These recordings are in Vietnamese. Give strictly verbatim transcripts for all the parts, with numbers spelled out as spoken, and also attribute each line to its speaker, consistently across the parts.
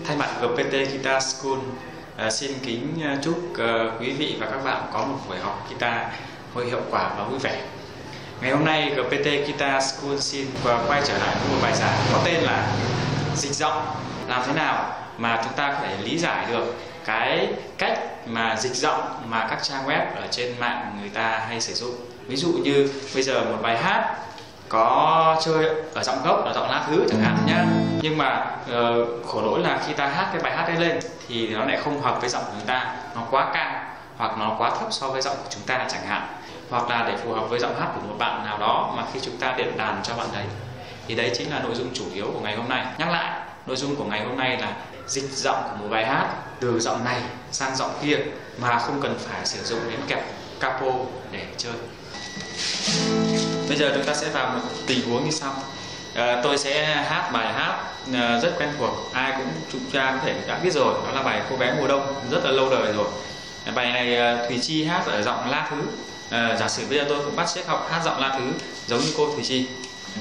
Speaker 1: Thay mặt giê pê tê Guitar School uh, xin kính chúc uh, quý vị và các bạn có một buổi học guitar hơi hiệu quả và vui vẻ. Ngày hôm nay giê pê tê Guitar School xin quay trở lại với một bài giảng có tên là dịch giọng. Làm thế nào mà chúng ta có thể lý giải được cái cách mà dịch giọng mà các trang web ở trên mạng người ta hay sử dụng. Ví dụ như bây giờ một bài hát có chơi ở giọng gốc, ở giọng la thứ chẳng hạn nhá, nhưng mà uh, khổ lỗi là khi ta hát cái bài hát ấy lên thì nó lại không hợp với giọng của chúng ta, nó quá cao hoặc nó quá thấp so với giọng của chúng ta chẳng hạn, hoặc là để phù hợp với giọng hát của một bạn nào đó mà khi chúng ta điện đàn cho bạn đấy. Thì đấy chính là nội dung chủ yếu của ngày hôm nay. Nhắc lại, nội dung của ngày hôm nay là dịch giọng của một bài hát từ giọng này sang giọng kia mà không cần phải sử dụng đến kẹp capo để chơi. Bây giờ chúng ta sẽ vào một tình huống như sau. À, tôi sẽ hát bài hát à, rất quen thuộc, ai cũng chúng ta có thể đã biết rồi, đó là bài Cô Bé Mùa Đông, rất là lâu đời rồi. Bài này à, Thùy Chi hát ở giọng la thứ. À, giả sử bây giờ tôi cũng bắt chước học hát giọng la thứ giống như cô Thùy Chi.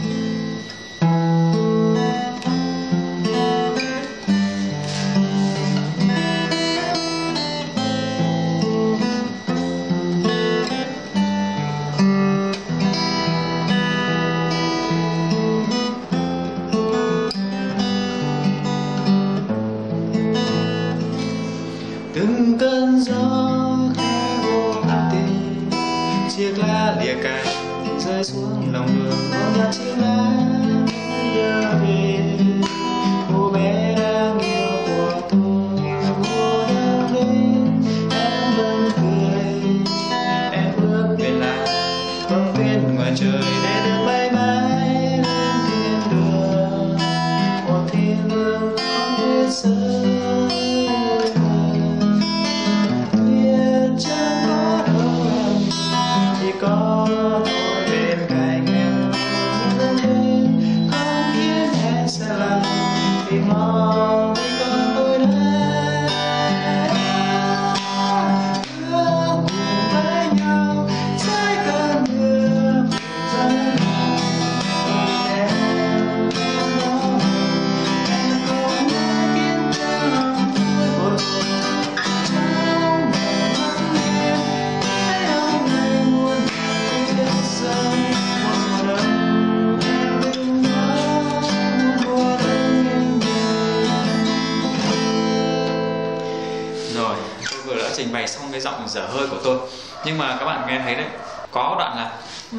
Speaker 1: Từng cơn gió khẽ vô tình, chiếc lá lìa cành rơi xuống lòng đường, con nhặt chiếc lá nhớ về cô bé đang yêu của tôi. Mùa đông đến em vẫn cười, em bước về lại công viên ngoài trời để được bay mãi lên thiên đường, một thiên đường không biết rơi. Có tôi bên cạnh em, không quên, không khiến em sẽ lặng vì mong vì con tôi đây. Ước cùng với nhau dưới cơn mưa dâng em đó, em không nghe khiến cho lòng tôi buồn. Trong ngày nắng đêm thấy ông này buồn. Rồi, tôi vừa đã trình bày xong cái giọng dở hơi của tôi, nhưng mà các bạn nghe thấy đấy, có đoạn là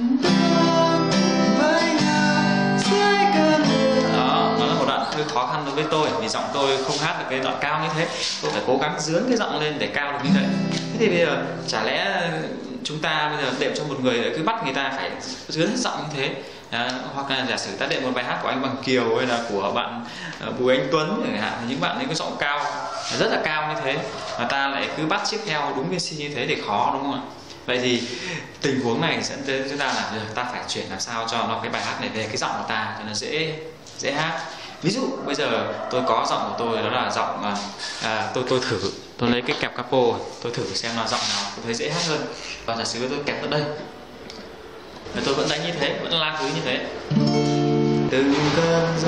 Speaker 1: đó, nó là một đoạn hơi khó khăn đối với tôi vì giọng tôi không hát được cái đoạn cao như thế, tôi phải cố gắng dướn cái giọng lên để cao được như vậy. Thế thì bây giờ chả lẽ chúng ta bây giờ đệm cho một người cứ bắt người ta phải dướn hết giọng như thế, à, hoặc là giả sử ta đệm một bài hát của anh Bằng Kiều hay là của bạn uh, Bùi Anh Tuấn chẳng hạn, những bạn ấy có giọng cao rất là cao như thế mà ta lại cứ bắt chiếc theo đúng cái như thế thì khó, đúng không ạ? Vậy thì tình huống này dẫn tới chúng ta là ta phải chuyển làm sao cho nó cái bài hát này về cái giọng của ta cho nó dễ dễ hát. Ví dụ bây giờ tôi có giọng của tôi đó là giọng à, tôi tôi thử tôi lấy cái kẹp capo, tôi thử xem là giọng nào tôi thấy dễ hát hơn. Và giả sử tôi kẹp ở đây, tôi vẫn đánh như thế, vẫn la thứ như thế. Từng cơn gió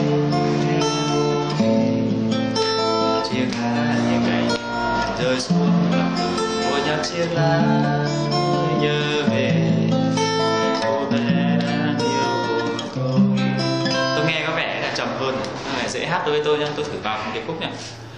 Speaker 1: chiếc lá như cành rơi xuống lòng đường, tôi nhặt chiếc lá nhớ về cô bé đang yêu của tôi. Tôi nghe có vẻ là trầm hơn, này dễ hát đối với tôi nhá. Tôi thử vào một cái khúc này.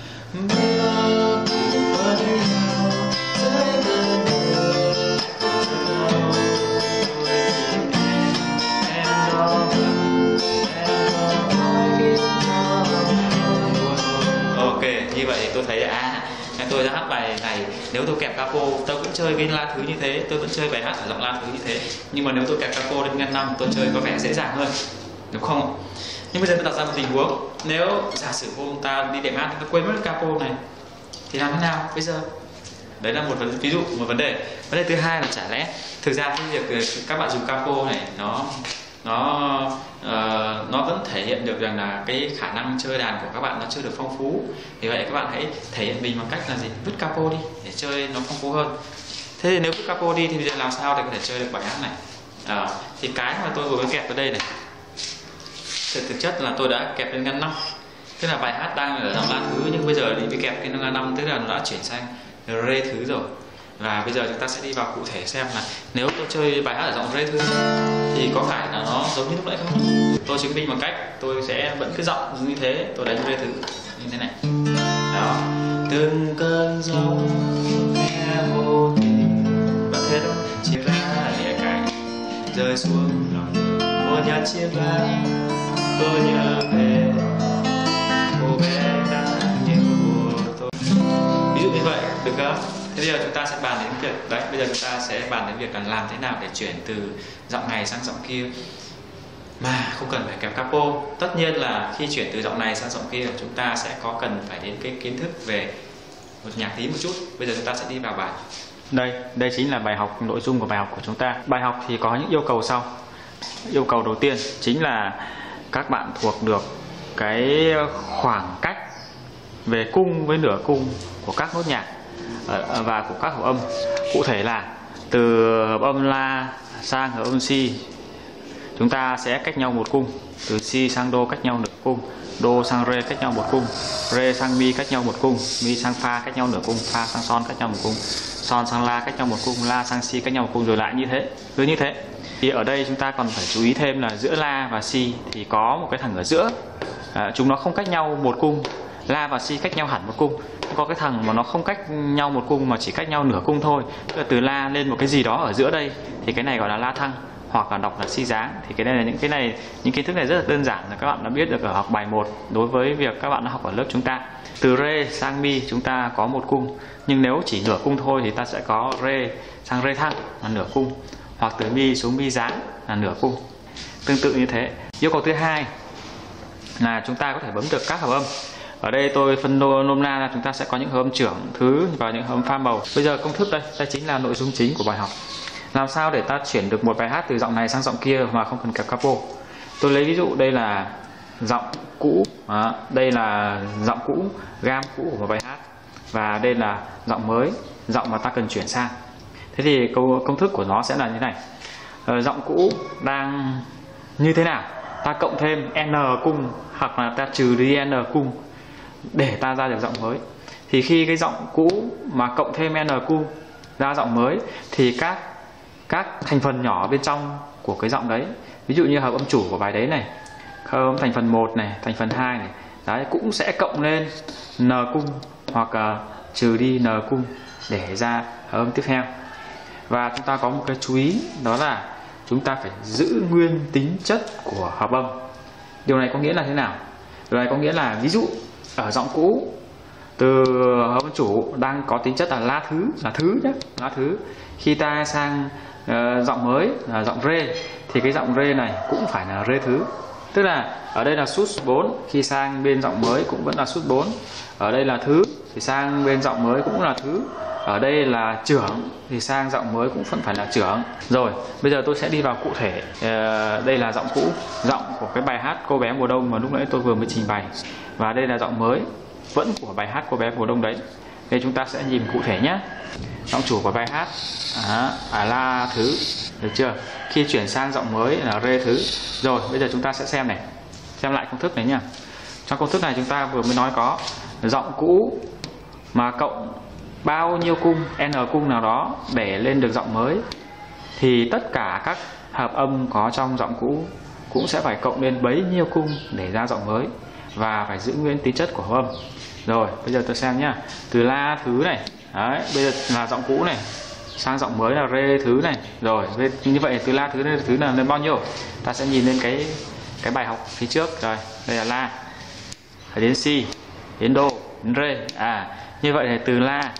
Speaker 1: Ok, như vậy thì tôi thấy à, tôi đã hát bài này, nếu tôi kẹp capo tôi cũng chơi cái la thứ như thế, tôi vẫn chơi bài hát ở giọng la thứ như thế, nhưng mà nếu tôi kẹp capo lên ngăn năm tôi chơi có vẻ dễ dàng hơn, đúng không? Nhưng bây giờ tôi đặt ra một tình huống, nếu giả sử hôm ta đi đệm hát ta quên mất capo này thì làm thế nào bây giờ? Đấy là một vấn ví dụ, một vấn đề. Vấn đề thứ hai là chả lẽ thực ra cái việc các bạn dùng capo này nó nó uh, nó vẫn thể hiện được rằng là cái khả năng chơi đàn của các bạn nó chưa được phong phú. Vì vậy các bạn hãy thể hiện mình bằng cách là gì? Vứt capo đi để chơi nó phong phú hơn. Thế thì nếu vứt capo đi thì bây giờ làm sao để có thể chơi được bài hát này? À, thì cái mà tôi vừa mới kẹp ở đây này, thực, thực chất là tôi đã kẹp lên ngăn năm. Tức là bài hát đang ở giọng la thứ nhưng bây giờ đi bị kẹp cái la năm, tức là nó đã chuyển sang rê thứ rồi. Và bây giờ chúng ta sẽ đi vào cụ thể xem là nếu tôi chơi bài hát ở giọng rê thứ thì có phải là nó giống như lúc nãy không? Tôi chứng minh bằng cách tôi sẽ vẫn cứ giọng như thế, tôi đánh rê thứ như thế này. Đó. Từng cơn gió nghe vô tình vẫn thế thôi, chia ra lìa cánh rơi xuống lòng một nhát chiếc lá, tôi nhớ về cô bé đã yêu của tôi. Ví dụ như vậy được không? Thế bây giờ chúng ta sẽ bàn đến việc đấy, bây giờ chúng ta sẽ bàn đến việc là làm thế nào để chuyển từ giọng này sang giọng kia mà không cần phải kẹp capo. Tất nhiên là khi chuyển từ giọng này sang giọng kia chúng ta sẽ có cần phải đến cái kiến thức về một nhạc tí một chút. Bây giờ chúng ta sẽ đi vào bài. Đây, đây chính là bài học, nội dung của bài học của chúng ta. Bài học thì có những yêu cầu sau. Yêu cầu đầu tiên chính là các bạn thuộc được cái khoảng cách về cung với nửa cung của các nốt nhạc và của các hợp âm. Cụ thể là từ hợp âm La sang hợp âm Si chúng ta sẽ cách nhau một cung, từ Si sang Do cách nhau nửa cung, Do sang Re cách nhau một cung, Re sang Mi cách nhau một cung, Mi sang Fa cách nhau nửa cung, Fa sang Son cách nhau một cung, Son sang La cách nhau một cung, La sang Si cách nhau một cung, rồi lại như thế, cứ như thế. Thì ở đây chúng ta còn phải chú ý thêm là giữa La và Si thì có một cái thằng ở giữa, à, chúng nó không cách nhau một cung. La và Si cách nhau hẳn một cung, có cái thằng mà nó không cách nhau một cung mà chỉ cách nhau nửa cung thôi, tức là từ La lên một cái gì đó ở giữa đây thì cái này gọi là La thăng, hoặc là đọc là Si dáng. Thì cái này là những cái này những kiến thức này rất là đơn giản là các bạn đã biết được ở học bài một đối với việc các bạn đã học ở lớp chúng ta. Từ Re sang Mi chúng ta có một cung, nhưng nếu chỉ nửa cung thôi thì ta sẽ có Re sang Re thăng là nửa cung, hoặc từ Mi xuống Mi dáng là nửa cung, tương tự như thế. Yêu cầu thứ hai là chúng ta có thể bấm được các hợp âm. Ở đây tôi phân nôm na là chúng ta sẽ có những hợp âm trưởng, thứ và những hợp âm pha màu. Bây giờ công thức đây, đây chính là nội dung chính của bài học. Làm sao để ta chuyển được một bài hát từ giọng này sang giọng kia mà không cần kẹp capo. Tôi lấy ví dụ đây là giọng cũ, đó, đây là giọng cũ, gam cũ của một bài hát, và đây là giọng mới, giọng mà ta cần chuyển sang. Thế thì câu công thức của nó sẽ là như thế này. Ờ, giọng cũ đang như thế nào? Ta cộng thêm n cung hoặc là ta trừ đi n cung để ta ra được giọng mới. Thì khi cái giọng cũ mà cộng thêm n cung ra giọng mới thì các các thành phần nhỏ bên trong của cái giọng đấy, ví dụ như hợp âm chủ của bài đấy này, hợp âm thành phần một này, thành phần hai này, đấy cũng sẽ cộng lên n cung hoặc uh, trừ đi n cung để ra hợp âm tiếp theo. Và chúng ta có một cái chú ý, đó là chúng ta phải giữ nguyên tính chất của hợp âm. Điều này có nghĩa là thế nào? Điều này có nghĩa là ví dụ ở giọng cũ từ hợp âm chủ đang có tính chất là La thứ, là thứ nhé, La thứ. Khi ta sang uh, giọng mới là giọng Re thì cái giọng Re này cũng phải là Re thứ. Tức là ở đây là sút bốn, khi sang bên giọng mới cũng vẫn là sút bốn. Ở đây là thứ thì sang bên giọng mới cũng là thứ. Ở đây là trưởng thì sang giọng mới cũng vẫn phải là trưởng. Rồi, bây giờ tôi sẽ đi vào cụ thể. uh, Đây là giọng cũ, giọng của cái bài hát Cô bé mùa đông mà lúc nãy tôi vừa mới trình bày. Và đây là giọng mới, vẫn của bài hát Cô bé mùa đông đấy. Đây chúng ta sẽ nhìn cụ thể nhé. Giọng chủ của bài hát à, à La thứ, được chưa? Khi chuyển sang giọng mới là Re thứ. Rồi, bây giờ chúng ta sẽ xem này, xem lại công thức này nhá. Trong công thức này chúng ta vừa mới nói có giọng cũ mà cộng bao nhiêu cung, n cung nào đó để lên được giọng mới thì tất cả các hợp âm có trong giọng cũ cũng sẽ phải cộng lên bấy nhiêu cung để ra giọng mới và phải giữ nguyên tính chất của hợp âm. Rồi, bây giờ tôi xem nhá. Từ La thứ này, đấy, bây giờ là giọng cũ này, sang giọng mới là Re thứ này. Rồi, như vậy từ La thứ đến thứ là lên bao nhiêu? Ta sẽ nhìn lên cái cái bài học phía trước. Rồi, đây là La, đến Si, đến Do, đến Re. À, như vậy thì từ La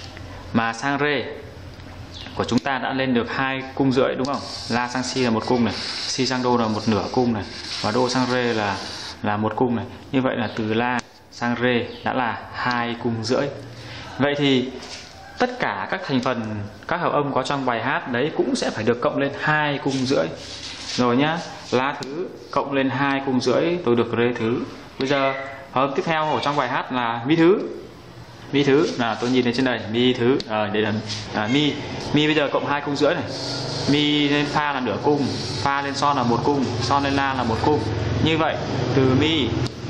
Speaker 1: mà sang Re của chúng ta đã lên được hai cung rưỡi đúng không? La sang Si là một cung này, Si sang Do là một nửa cung này, và Do sang Re là là một cung này. Như vậy là từ La sang Re đã là hai cung rưỡi. Vậy thì tất cả các thành phần, các hợp âm có trong bài hát đấy cũng sẽ phải được cộng lên hai cung rưỡi. Rồi nhá, La thứ cộng lên hai cung rưỡi tôi được Re thứ. Bây giờ hợp âm tiếp theo ở trong bài hát là Mi thứ. Mi thứ là tôi nhìn lên trên đây, Mi thứ, à, đây là à, Mi. Mi bây giờ cộng hai cung rưỡi này. Mi lên Fa là nửa cung, Fa lên Son là một cung, Son lên La là một cung. Như vậy từ Mi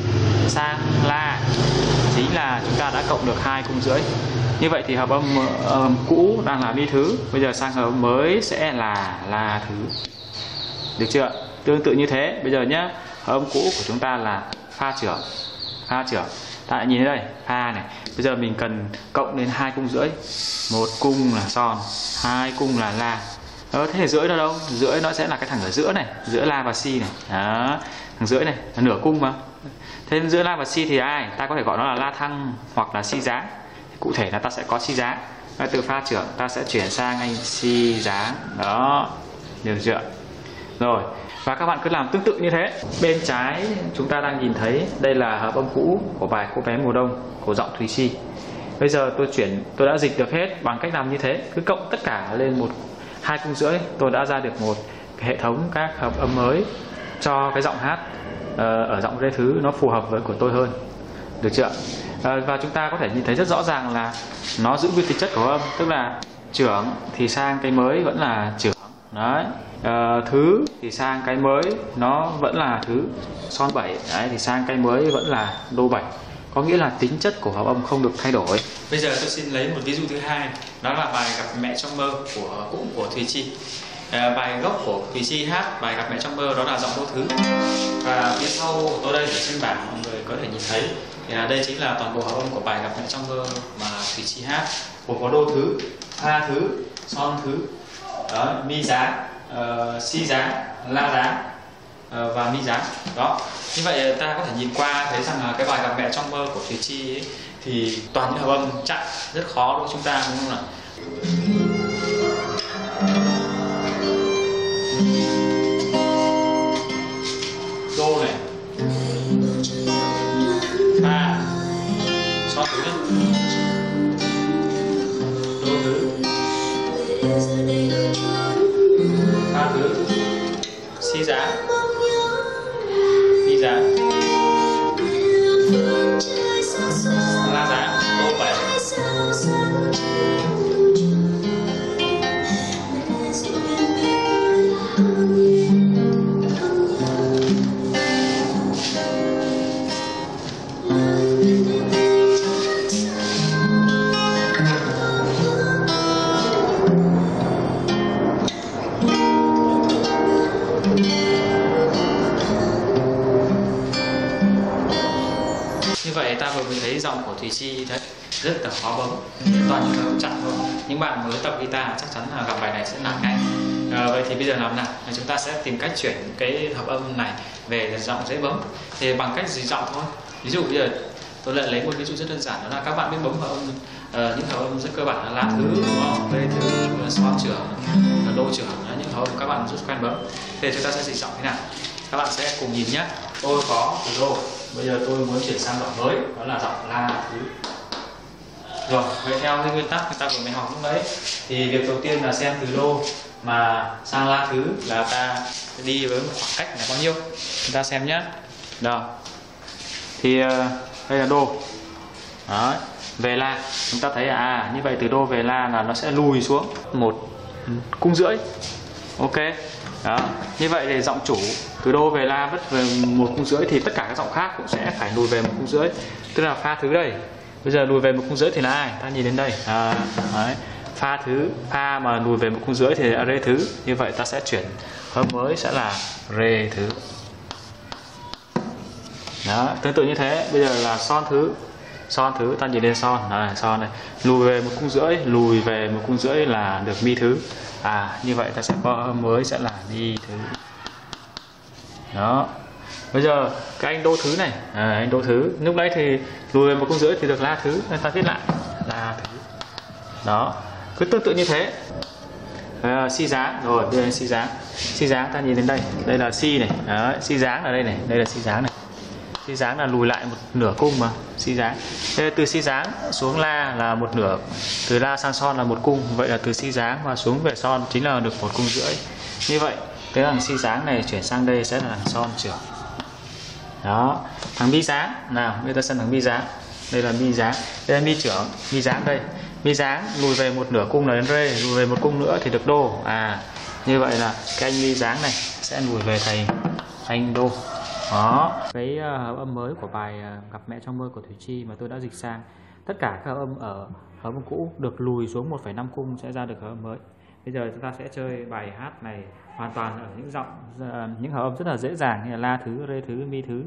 Speaker 1: sang la, chính là chúng ta đã cộng được hai cung rưỡi. Như vậy thì hợp âm uh, cũ đang là mi thứ, bây giờ sang hợp âm mới sẽ là la thứ. Được chưa? Tương tự như thế, bây giờ nhá, hợp âm cũ của chúng ta là pha trưởng. Pha trưởng. Ta lại nhìn thấy đây, pha này. Bây giờ mình cần cộng đến hai cung rưỡi. Một cung là son, hai cung là la. Ờ, thế thì rưỡi nó đâu? Rưỡi nó sẽ là cái thằng ở giữa này, giữa la và si này. Đó, thằng rưỡi này là nửa cung mà. Thế giữa la và si thì ai? Ta có thể gọi nó là la thăng hoặc là si giá. Cụ thể là ta sẽ có si giá. Từ pha trưởng ta sẽ chuyển sang anh si giá. Đó, được chưa? Rồi, và các bạn cứ làm tương tự như thế. Bên trái chúng ta đang nhìn thấy đây là hợp âm cũ của bài Cô bé mùa đông của giọng Thùy Chi. Bây giờ tôi chuyển, tôi đã dịch được hết bằng cách làm như thế. Cứ cộng tất cả lên một hai cung rưỡi, tôi đã ra được một hệ thống các hợp âm mới cho cái giọng hát uh, ở giọng rê thứ nó phù hợp với của tôi hơn. Được chưa? Uh, và chúng ta có thể nhìn thấy rất rõ ràng là nó giữ nguyên tính chất của âm, tức là trưởng thì sang cái mới vẫn là trưởng. Đấy. Uh, thứ thì sang cái mới nó vẫn là thứ. Son bảy đấy, thì sang cái mới vẫn là đô bảy. Có nghĩa là tính chất của hợp âm không được thay đổi. Bây giờ tôi xin lấy một ví dụ thứ hai, đó là bài Gặp mẹ trong mơ của cũng của Thùy Chi. À, bài gốc của Thùy Chi hát bài Gặp mẹ trong mơ đó là giọng đô thứ. Và phía sau của tôi đây ở trên bảng mọi người có thể nhìn thấy thì à, đây chính là toàn bộ hợp âm của bài Gặp mẹ trong mơ mà Thùy Chi hát, gồm có đô thứ, pha thứ, son thứ, đó, mi giá, uh, si giá, la giá uh, và mi giá. Đó. Như vậy ta có thể nhìn qua thấy rằng là cái bài Gặp mẹ trong mơ của Thùy Chi ấy, thì toàn những hợp âm chặn rất khó đối với chúng ta, đúng không nào? Đô này, pha, son thứ này, đô thứ, pha thứ, si giá, mi giá, la giá, đô bảy. Như vậy ta vừa mới thấy giọng của Thùy Chi thấy rất là khó bấm, toàn những hợp chặn thôi. Những bạn mới tập guitar chắc chắn là gặp bài này sẽ nản ngay. À, vậy thì bây giờ làm nào? Chúng ta sẽ tìm cách chuyển cái hợp âm này về giọng dễ bấm. Thì bằng cách gì giọng thôi. Ví dụ bây giờ tôi lại lấy một ví dụ rất đơn giản, đó là các bạn biết bấm hợp âm uh, những hợp âm rất cơ bản là la thứ, đúng không? Rê thứ, son trưởng, đô trưởng, những hợp âm các bạn rất quen bấm. Thì chúng ta sẽ dịch giọng thế nào? Các bạn sẽ cùng nhìn nhé. Tôi có từ đô, bây giờ tôi muốn chuyển sang giọng mới, đó là giọng la thứ. Rồi, vậy theo cái nguyên tắc người ta vừa mới học lúc đấy, thì việc đầu tiên là xem từ đô mà sang la thứ là ta đi với một khoảng cách là bao nhiêu. Chúng ta xem nhé. Đâu? Thì uh, đây là đô. Đó. Về la, chúng ta thấy à như vậy từ đô về la là nó sẽ lùi xuống một cung rưỡi. Ok. Đó. Như vậy thì giọng chủ từ đô về la vất về một cung rưỡi thì tất cả các giọng khác cũng sẽ phải lùi về một cung rưỡi. Tức là pha thứ đây. Bây giờ lùi về một cung rưỡi thì là ai? Ta nhìn đến đây. À, đấy. Pha thứ, pha mà lùi về một cung rưỡi thì là rê thứ. Như vậy ta sẽ chuyển hợp mới sẽ là rê thứ. Đó, tương tự như thế. Bây giờ là son thứ. Son thứ, ta nhìn lên son, này, son này. Lùi về một cung rưỡi, lùi về một cung rưỡi là được mi thứ. À, như vậy ta sẽ có âm mới sẽ là mi thứ. Đó. Bây giờ cái anh đô thứ này, à, anh đô thứ, lúc đấy thì lùi về một cung rưỡi thì được la thứ, nên ta viết lại la thứ. Đó, cứ tương tự như thế. À, si giá, rồi bây giờ si giá. Si giá ta nhìn đến đây, đây là si này, đó, si dáng ở đây này, đây là si dáng này. Si dáng là lùi lại một nửa cung mà, si dáng. Thế từ si dáng xuống la là một nửa, từ la sang son là một cung, vậy là từ si dáng mà xuống về son chính là được một cung rưỡi. Như vậy cái thằng si dáng này chuyển sang đây sẽ là thằng son trưởng. Đó, thằng mi dáng nào, bây giờ ta xem thằng mi dáng. Đây là mi dáng, đây là mi trưởng, mi dáng đây. Mi dáng lùi về một nửa cung là đến rê, lùi về một cung nữa thì được đô. À, như vậy là cái anh mi dáng này sẽ lùi về thành anh đô. Đó, cái uh, hợp âm mới của bài uh, Gặp Mẹ Trong Mơ của Thủy Chi mà tôi đã dịch sang. Tất cả các hợp âm ở hợp âm cũ được lùi xuống một phẩy năm cung sẽ ra được hợp âm mới. Bây giờ chúng ta sẽ chơi bài hát này hoàn toàn ở những giọng, uh, những hợp âm rất là dễ dàng như là la thứ, rê thứ, mi thứ.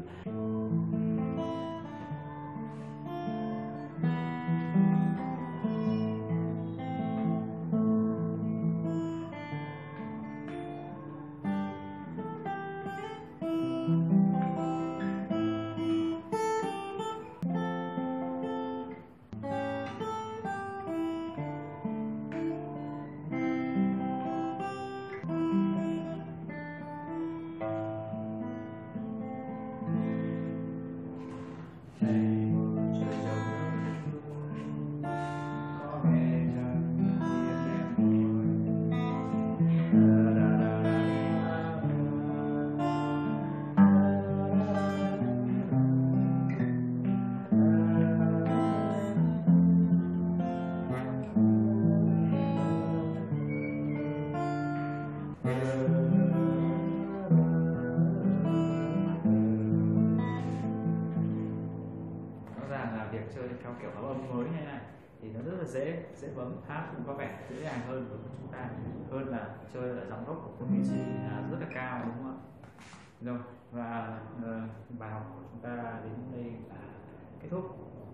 Speaker 1: Việc chơi theo kiểu hợp âm mới này này thì nó rất là dễ dễ bấm, hát cũng có vẻ dễ dàng hơn của chúng ta hơn là chơi ở giọng gốc của Thủy Chi rất là cao, đúng không ạ? Rồi, và uh, bài học của chúng ta đến đây là kết thúc.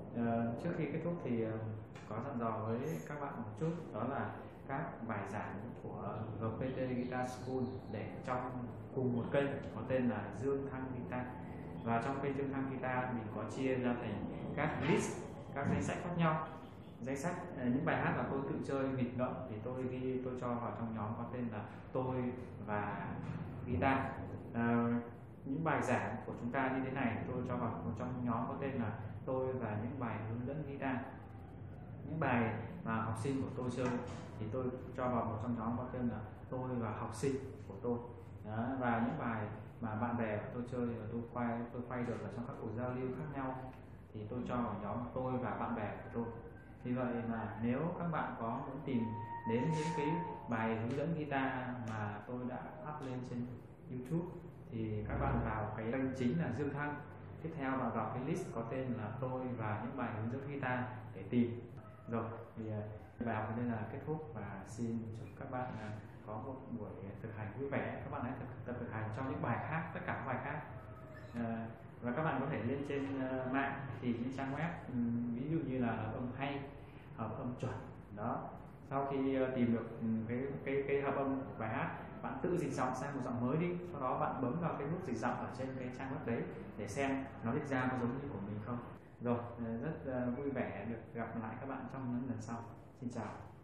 Speaker 1: Uh, trước khi kết thúc thì uh, có dặn dò với các bạn một chút, đó là các bài giảng của giê pê tê Guitar School để trong cùng một kênh có tên là Dương Thăng Guitar. Và trong kênh Dương Thăng Guitar mình có chia ra thành các list, các danh sách khác nhau. Danh sách những bài hát là tôi tự chơi nghịch ngợm thì tôi ghi, tôi cho vào trong nhóm có tên là Tôi và Guitar. À, những bài giảng của chúng ta như thế này tôi cho vào một trong nhóm có tên là Tôi và những bài hướng dẫn guitar. Những bài mà học sinh của tôi chơi thì tôi cho vào một trong nhóm có tên là Tôi và học sinh của tôi. Đó, và những bài mà bạn bè của tôi chơi và tôi quay tôi quay được ở trong các cuộc giao lưu khác nhau thì tôi cho vào nhóm Tôi và bạn bè của tôi. Vì vậy mà nếu các bạn có muốn tìm đến những cái bài hướng dẫn guitar mà tôi đã up lên trên YouTube thì các bạn vào cái kênh chính là Dương Thăng, tiếp theo là vào cái list có tên là Tôi và những bài hướng dẫn guitar để tìm. Rồi thì bài học đây là kết thúc và xin chúc các bạn có một buổi thực hành vui vẻ. Các bạn hãy tập thực hành trong những bài khác, tất cả các bài khác. À, và các bạn có thể lên trên uh, mạng thì những trang web um, ví dụ như là hợp âm hay, hợp âm chuẩn đó. Sau khi uh, tìm được um, cái cái cái hợp âm của bài hát, bạn tự dịch giọng sang một giọng mới đi, sau đó bạn bấm vào cái nút dịch giọng ở trên cái trang web đấy để xem nó dịch ra có giống như của mình không. Rồi, rất uh, vui vẻ được gặp lại các bạn trong những lần sau. Xin chào.